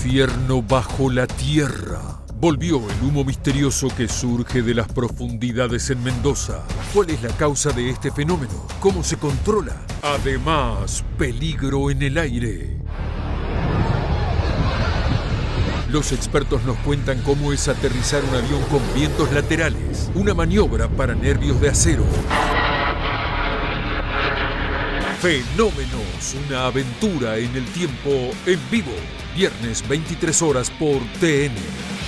infierno bajo la tierra. Volvió el humo misterioso que surge de las profundidades en Mendoza. ¿Cuál es la causa de este fenómeno? ¿Cómo se controla? Además, peligro en el aire. Los expertos nos cuentan cómo es aterrizar un avión con vientos laterales, una maniobra para nervios de acero. Fenómenos, una aventura en el tiempo en vivo, viernes 23 horas por TN.